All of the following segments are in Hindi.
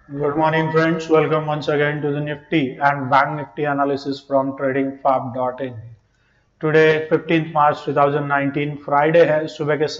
Good morning, friends. Welcome once again to the Nifty and Bank Nifty analysis from tradingfab.in. Today 15th March 2019 Friday है। सुबह के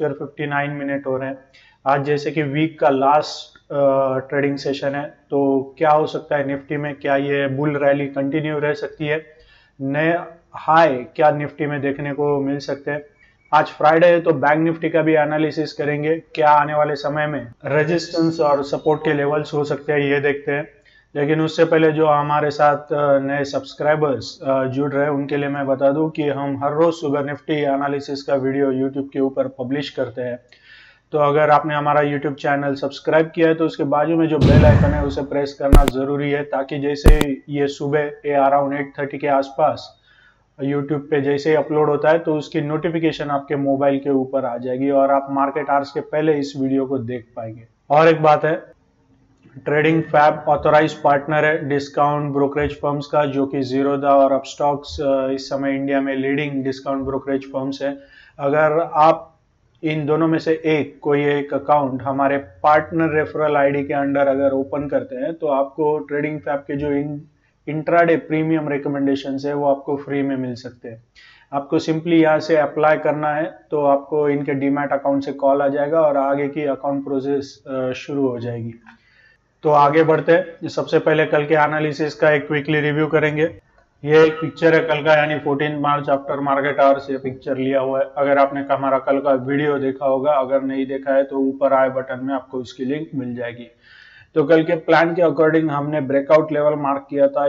7:59 हो रहे हैं। आज जैसे कि वीक का लास्ट ट्रेडिंग सेशन है, तो क्या हो सकता है निफ्टी में? क्या ये बुल रैली कंटिन्यू रह सकती है? नए हाई क्या निफ्टी में देखने को मिल सकते हैं? आज फ्राइडे है तो बैंक निफ्टी का भी एनालिसिस करेंगे। क्या आने वाले समय में रेजिस्टेंस और सपोर्ट के लेवल्स हो सकते हैं, ये देखते हैं। लेकिन उससे पहले जो हमारे साथ नए सब्सक्राइबर्स जुड़ रहे हैं, उनके लिए मैं बता दूं कि हम हर रोज सुबह निफ्टी एनालिसिस का वीडियो यूट्यूब के ऊपर पब्लिश करते हैं। तो अगर आपने हमारा यूट्यूब चैनल सब्सक्राइब किया है तो उसके बाजू में जो बेल आइकन है उसे प्रेस करना जरूरी है, ताकि जैसे ये सुबह अराउंड 8:30 के आसपास यूट्यूब पे जैसे ही अपलोड होता है तो उसकी नोटिफिकेशन आपके मोबाइल के ऊपर आ जाएगी और आप मार्केट आवर्स के पहले इस वीडियो को देख पाएंगे। और एक बात है, ट्रेडिंग फैब ऑथोराइज पार्टनर है डिस्काउंट ब्रोकरेज फर्म्स का, जो कि जीरोधा और अपस्टॉक्स इस समय इंडिया में लीडिंग डिस्काउंट ब्रोकरेज फर्म्स है। अगर आप इन दोनों में से कोई एक अकाउंट हमारे पार्टनर रेफरल आईडी के अंडर अगर ओपन करते हैं तो आपको ट्रेडिंग फैब के जो इंट्राडे प्रीमियम रिकमेंडेशन है वो आपको फ्री में मिल सकते हैं। आपको सिंपली यहाँ से अप्लाई करना है, तो आपको इनके डीमैट अकाउंट से कॉल आ जाएगा और आगे की अकाउंट प्रोसेस शुरू हो जाएगी। तो आगे बढ़ते हैं। सबसे पहले कल के एनालिसिस का एक क्विकली रिव्यू करेंगे। ये एक पिक्चर है कल का, यानी 14 मार्च आफ्टर मार्केट आवर्स ये पिक्चर लिया हुआ है। अगर आपने हमारा कल का वीडियो देखा होगा, अगर नहीं देखा है तो ऊपर आए बटन में आपको उसकी लिंक मिल जाएगी। तो कल के प्लान के अकॉर्डिंग हमने ब्रेकआउट लेवल मार्क किया था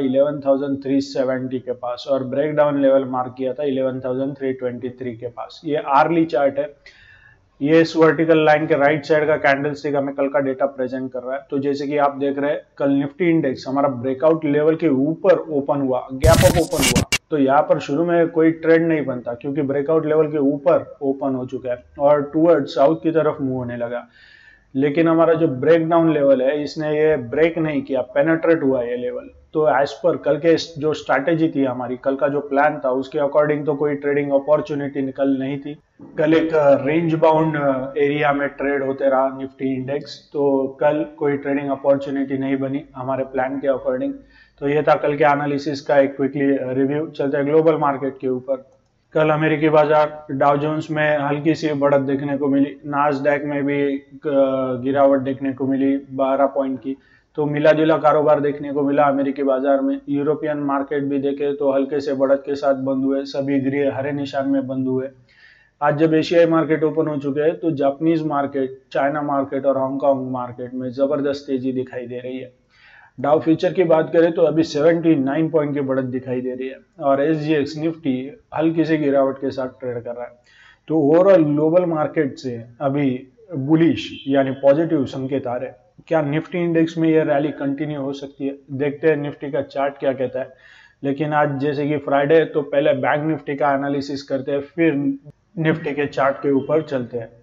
11,370 के पास और ब्रेक डाउन लेवल मार्क किया था 11,323 के पास। ये आर्ली चार्ट है। ये इस वर्टिकल लाइन के राइट साइड का कैंडलस्टिक हमें कल का डेटा प्रेजेंट कर रहा है। तो जैसे कि आप देख रहे हैं, कल निफ्टी इंडेक्स हमारा ब्रेकआउट लेवल के ऊपर ओपन हुआ, गैप अप ओपन हुआ। तो यहाँ पर शुरू में कोई ट्रेंड नहीं बनता क्योंकि ब्रेकआउट लेवल के ऊपर ओपन हो चुका है और टूवर्ड साउथ की तरफ मूव होने लगा। लेकिन हमारा जो ब्रेक डाउन लेवल है, इसने ये ब्रेक नहीं किया, पेनेट्रेट हुआ ये लेवल। तो एज पर कल के जो स्ट्रैटेजी थी हमारी, कल का जो प्लान था, उसके अकॉर्डिंग तो कोई ट्रेडिंग अपॉर्चुनिटी निकल नहीं थी। कल एक रेंज बाउंड एरिया में ट्रेड होते रहा निफ्टी इंडेक्स, तो कल कोई ट्रेडिंग अपॉर्चुनिटी नहीं बनी हमारे प्लान के अकॉर्डिंग। तो ये था कल के एनालिसिस का एक क्विकली रिव्यू। चलते हैं ग्लोबल मार्केट के ऊपर। कल अमेरिकी बाजार डाउ जोन्स में हल्की सी बढ़त देखने को मिली, नास्डैक में भी गिरावट देखने को मिली 12 पॉइंट की। तो मिला जुला कारोबार देखने को मिला अमेरिकी बाजार में। यूरोपियन मार्केट भी देखे तो हल्के से बढ़त के साथ बंद हुए, सभी ग्रे हरे निशान में बंद हुए। आज जब एशियाई मार्केट ओपन हो चुके हैं तो जापानीज मार्केट, चाइना मार्केट और हांगकांग मार्केट में जबरदस्त तेजी दिखाई दे रही है। डाउ फ्यूचर की बात करें तो अभी 79 पॉइंट की बढ़त दिखाई दे रही है और एसजीएक्स निफ्टी हल्की सी गिरावट के साथ ट्रेड कर रहा है। तो ओवरऑल ग्लोबल मार्केट से अभी बुलिश यानी पॉजिटिव संकेत आ रहे हैं। क्या निफ्टी इंडेक्स में यह रैली कंटिन्यू हो सकती है? देखते हैं निफ्टी का चार्ट क्या कहता है। लेकिन आज जैसे कि फ्राइडे है तो पहले बैंक निफ्टी का एनालिसिस करते हैं, फिर निफ्टी के चार्ट के ऊपर चलते हैं।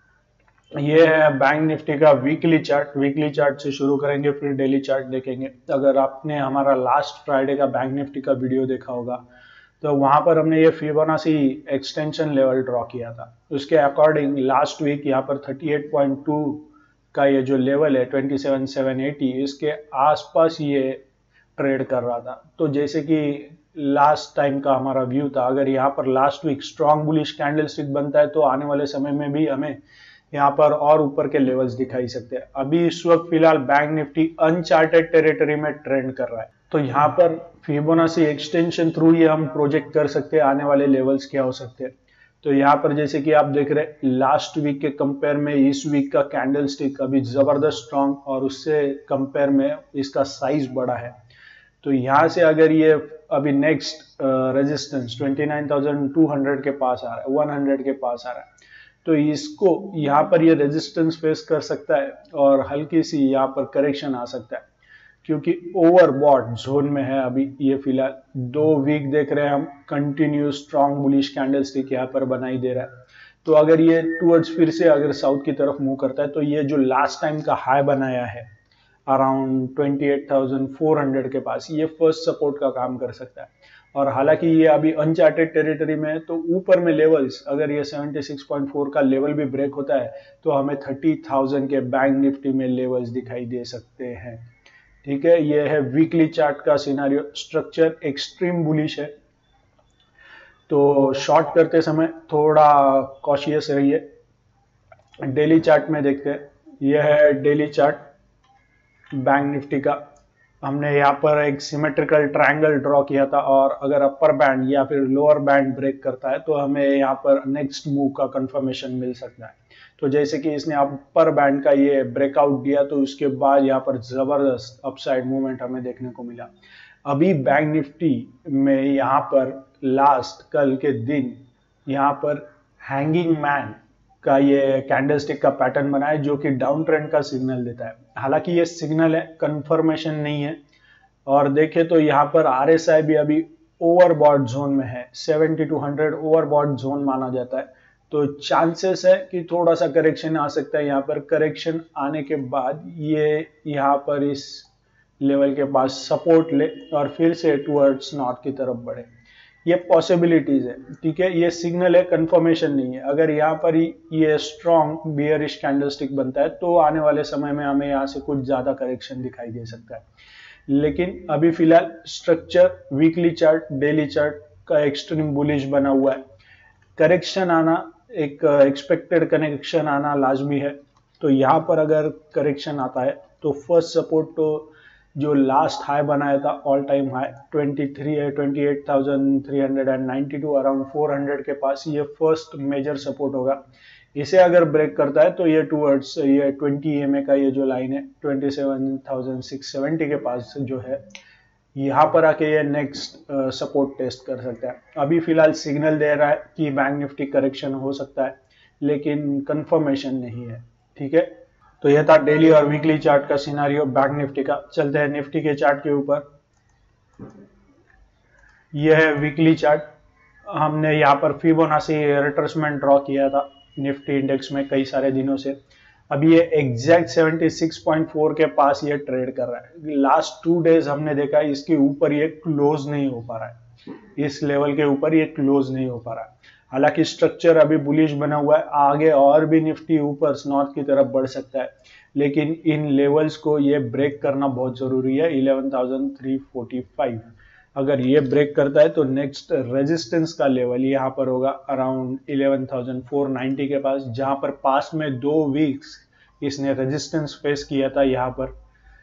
ये है बैंक निफ्टी का वीकली चार्ट। वीकली चार्ट से शुरू करेंगे, फिर डेली चार्ट देखेंगे। अगर आपने हमारा लास्ट फ्राइडे का बैंक निफ्टी का वीडियो देखा होगा तो वहां पर हमने ये फिबोनाची एक्सटेंशन लेवल ड्रॉ किया था। उसके अकॉर्डिंग लास्ट वीक यहाँ पर 38.2 का ये जो लेवल है 27,780, इसके आसपास ये ट्रेड कर रहा था। तो जैसे कि लास्ट टाइम का हमारा व्यू था, अगर यहाँ पर last week strong bullish candlestick बनता है तो आने वाले समय में भी हमें यहाँ पर और ऊपर के लेवल्स दिखाई सकते हैं। अभी इस वक्त फिलहाल बैंक निफ्टी अनचार्टेड टेरिटरी में ट्रेंड कर रहा है। तो यहाँ पर फिबोनाची एक्सटेंशन थ्रू ही हम प्रोजेक्ट कर सकते हैं आने वाले लेवल्स क्या हो सकते हैं। तो यहाँ पर जैसे कि आप देख रहे हैं, लास्ट वीक के कंपेयर में इस वीक का कैंडल स्टिक अभी जबरदस्त स्ट्रॉन्ग और उससे कंपेयर में इसका साइज बड़ा है। तो यहाँ से अगर ये अभी नेक्स्ट रेजिस्टेंस 29,200 के पास आ रहा है, 100 के पास आ रहा है, तो इसको यहाँ पर ये रेजिस्टेंस फेस कर सकता है और हल्की सी यहाँ पर करेक्शन आ सकता है क्योंकि ओवरबॉट जोन में है अभी ये फिलहाल। 2 वीक देख रहे हैं हम कंटिन्यू स्ट्रॉन्ग बुलिश कैंडलस्टिक यहाँ पर बनाई दे रहा है। तो अगर ये टूवर्ड्स फिर से अगर साउथ की तरफ मूव करता है तो ये जो लास्ट टाइम का हाई बनाया है अराउंड 28,400 के पास, ये फर्स्ट सपोर्ट का काम कर सकता है। और हालांकि ये अभी अनचार्टेड टेरिटरी में है, तो ऊपर में लेवल्स अगर ये 76.4 का लेवल भी ब्रेक होता है तो हमें 30,000 के बैंक निफ्टी में लेवल्स दिखाई दे सकते हैं। ठीक है, ये है वीकली चार्ट का सिनारियो। स्ट्रक्चर एक्सट्रीम बुलिश है, तो शॉर्ट करते समय थोड़ा कॉशियस रहिए। डेली चार्ट में देखते हैं, यह है डेली चार्ट बैंक निफ्टी का। हमने यहाँ पर एक सिमेट्रिकल ट्रायंगल ड्रॉ किया था, और अगर अपर बैंड या फिर लोअर बैंड ब्रेक करता है तो हमें यहाँ पर नेक्स्ट मूव का कंफर्मेशन मिल सकता है। तो जैसे कि इसने अपर बैंड का ये ब्रेकआउट दिया, तो उसके बाद यहाँ पर जबरदस्त अपसाइड मूवमेंट हमें देखने को मिला। अभी बैंक निफ्टी में यहाँ पर लास्ट कल के दिन यहाँ पर हैंगिंग मैन का ये कैंडलस्टिक का पैटर्न बना है, जो कि डाउन ट्रेंड का सिग्नल देता है। हालांकि ये सिग्नल है, कंफर्मेशन नहीं है। और देखें तो यहाँ पर आरएसआई भी अभी ओवरबॉट जोन में है, 70 to 100 ओवरबॉट जोन माना जाता है। तो चांसेस है कि थोड़ा सा करेक्शन आ सकता है। यहाँ पर करेक्शन आने के बाद ये यहाँ पर इस लेवल के पास सपोर्ट ले और फिर से टुवर्ड्स नॉर्थ की तरफ बढ़े, ये पॉसिबिलिटीज है। ठीक है, ये सिग्नल है, कंफर्मेशन नहीं है। अगर यहाँ पर ये स्ट्रॉन्ग बियरिश कैंडलस्टिक बनता है तो आने वाले समय में हमें यहाँ से कुछ ज्यादा करेक्शन दिखाई दे सकता है। लेकिन अभी फिलहाल structure weekly chart, daily chart का एक्सट्रीम बुलिश बना हुआ है। करेक्शन आना, एक एक्सपेक्टेड करेक्शन आना लाजमी है। तो यहाँ पर अगर करेक्शन आता है तो फर्स्ट सपोर्ट तो जो लास्ट हाई बनाया था, ऑल टाइम हाई 23 है, 28,392 अराउंड 400 के पास, ये फर्स्ट मेजर सपोर्ट होगा। इसे अगर ब्रेक करता है तो ये टूवर्ड्स ये 20 EMA का ये जो लाइन है 27,670 के पास जो है, यहाँ पर आके ये नेक्स्ट सपोर्ट टेस्ट कर सकता है। अभी फिलहाल सिग्नल दे रहा है कि बैंक निफ्टी करेक्शन हो सकता है, लेकिन कंफर्मेशन नहीं है। ठीक है, तो यह था डेली और वीकली चार्ट का सिनारियो बैंक निफ्टी का। चलते हैं निफ्टी के चार्ट के ऊपर। यह है वीकली चार्ट। हमने यहाँ पर फिबोनाची रिट्रेसमेंट ड्रॉ किया था निफ्टी इंडेक्स में कई सारे दिनों से। अभी ये एग्जैक्ट 76.4 के पास ये ट्रेड कर रहा है। लास्ट 2 डेज हमने देखा है इसके ऊपर ये क्लोज नहीं हो पा रहा है, इस लेवल के ऊपर ये क्लोज नहीं हो पा रहा है। हालांकि स्ट्रक्चर अभी बुलिश बना हुआ है, आगे और भी निफ्टी ऊपर नॉर्थ की तरफ बढ़ सकता है, लेकिन इन लेवल्स को ये ब्रेक करना बहुत जरूरी है। 11,345 अगर ये ब्रेक करता है तो नेक्स्ट रेजिस्टेंस का लेवल यहाँ पर होगा अराउंड 11,490 के पास, जहां पर पास में 2 वीक्स इसने रेजिस्टेंस फेस किया था यहाँ पर।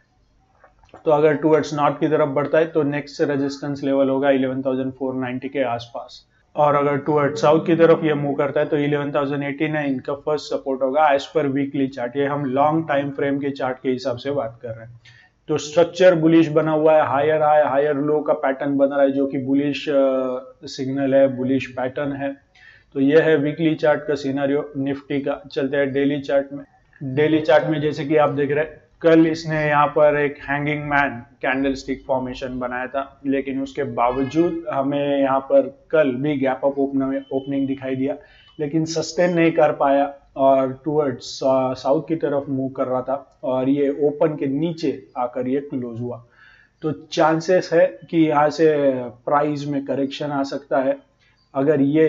तो अगर टुवर्ड्स नॉर्थ की तरफ बढ़ता है तो नेक्स्ट रेजिस्टेंस लेवल होगा 11,490 के आसपास, और अगर टुवर्ड्स साउथ की तरफ ये मूव करता है तो 11,089 का फर्स्ट सपोर्ट होगा एज पर वीकली चार्ट। ये हम लॉन्ग टाइम फ्रेम के चार्ट के हिसाब से बात कर रहे हैं। तो स्ट्रक्चर बुलिश बना हुआ है, हायर हाई हायर लो का पैटर्न बन रहा है, जो कि बुलिश सिग्नल है, बुलिश पैटर्न है। तो यह है वीकली चार्ट का सिनेरियो निफ्टी का। चलते हैं डेली चार्ट में। डेली चार्ट में जैसे कि आप देख रहे हैं, कल इसने यहाँ पर एक हैंगिंग मैन कैंडलस्टिक फॉर्मेशन बनाया था, लेकिन उसके बावजूद हमें यहाँ पर कल भी गैप अप ओपनिंग दिखाई दिया, लेकिन सस्टेन नहीं कर पाया और टुवर्ड्स साउथ की तरफ मूव कर रहा था, और ये ओपन के नीचे आकर ये क्लोज हुआ। तो चांसेस है कि यहाँ से प्राइस में करेक्शन आ सकता है। अगर ये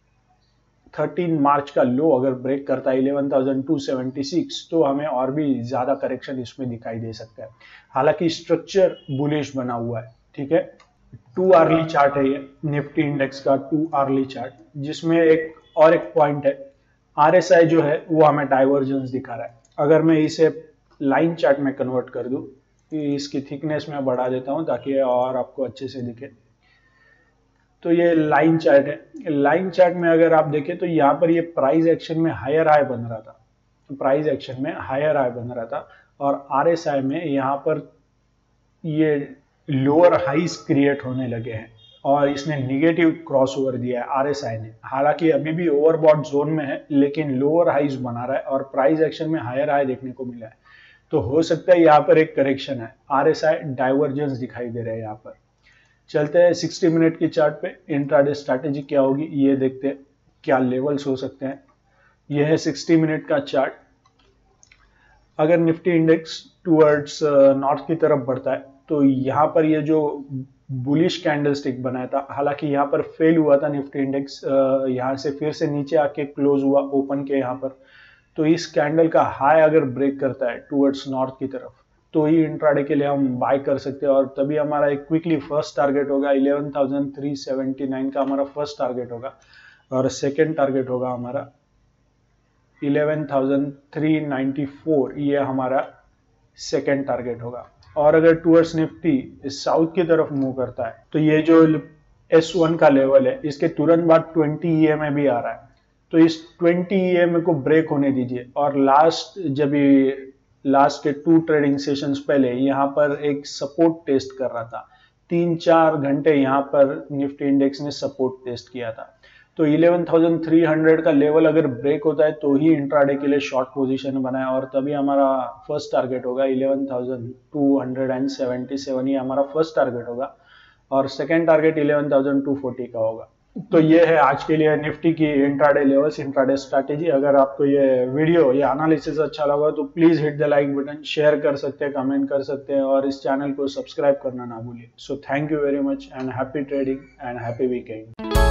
13 मार्च का लो अगर ब्रेक करता है 11,276, तो हमें और भी ज्यादा करेक्शन इसमें दिखाई दे सकता है। हालांकि स्ट्रक्चर बुलिश बना हुआ है। ठीक है, 2 आवर्ली चार्ट है ये निफ्टी इंडेक्स का 2 आवर्ली चार्ट, जिसमें एक पॉइंट है, आरएसआई जो है वो हमें डाइवर्जेंस दिखा रहा है। अगर मैं इसे लाइन चार्ट में कन्वर्ट कर दूं, इसकी थिकनेस में बढ़ा देता हूं ताकि और आपको अच्छे से दिखे। तो ये लाइन चार्ट है। लाइन चार्ट में अगर आप देखें तो यहाँ पर ये प्राइस एक्शन में हायर हाई बन रहा था, प्राइस एक्शन में हायर हाई बन रहा था, और आरएसआई में यहाँ पर ये लोअर हाईज क्रिएट होने लगे हैं, और इसने निगेटिव क्रॉसओवर दिया है आरएसआई ने। हालांकि अभी भी ओवरबॉट जोन में है, लेकिन लोअर हाईज बना रहा है और प्राइस एक्शन में हायर हाई देखने को मिला है। तो हो सकता है यहाँ पर एक करेक्शन है, आरएसआई डाइवर्जेंस दिखाई दे रहा है यहाँ पर। चलते हैं 60 मिनट की चार्ट पे। इंट्राडे स्ट्रैटेजी क्या होगी ये देखते हैं, क्या लेवल्स हो सकते हैं। यह है 60 मिनट का चार्ट। अगर निफ्टी इंडेक्स टुवर्ड्स नॉर्थ की तरफ बढ़ता है तो यहाँ पर ये जो बुलिश कैंडलस्टिक बनाया था। हालांकि यहाँ पर फेल हुआ था निफ्टी इंडेक्स, यहाँ से फिर से नीचे आके क्लोज हुआ ओपन के यहाँ पर। तो इस कैंडल का हाई अगर ब्रेक करता है टुवर्ड्स नॉर्थ की तरफ तो ही इंट्राडे के लिए हम बाय कर सकते हैं, और तभी हमारा एक क्विकली फर्स्ट टारगेट होगा 11,379 का हमारा फर्स्ट टारगेट होगा, और सेकेंड टारगेट होगा हमारा 11,394, ये हमारा सेकेंड टारगेट होगा। और अगर टुवर्ड्स निफ्टी साउथ की तरफ मूव करता है तो ये जो S1 का लेवल है इसके तुरंत बाद 20 EMA भी आ रहा है, तो इस 20 EMA को ब्रेक होने दीजिए। और लास्ट के 2 ट्रेडिंग सेशंस पहले यहाँ पर एक सपोर्ट टेस्ट कर रहा था, 3-4 घंटे यहाँ पर निफ्टी इंडेक्स ने सपोर्ट टेस्ट किया था। तो 11,300 का लेवल अगर ब्रेक होता है तो ही इंट्राडे के लिए शॉर्ट पोजीशन बनाए, और तभी हमारा फर्स्ट टारगेट होगा 11,277, ये हमारा फर्स्ट टारगेट होगा, और सेकेंड टारगेट 11,240 का होगा। तो ये है आज के लिए निफ्टी की इंट्राडे लेवल्स, इंट्राडे स्ट्रैटेजी। अगर आपको ये वीडियो या एनालिसिस अच्छा लगा तो please hit the like button, share कर सकते हैं, कमेंट कर सकते हैं, और इस चैनल को सब्सक्राइब करना ना भूलिए। So thank you very much and happy trading and happy weekend.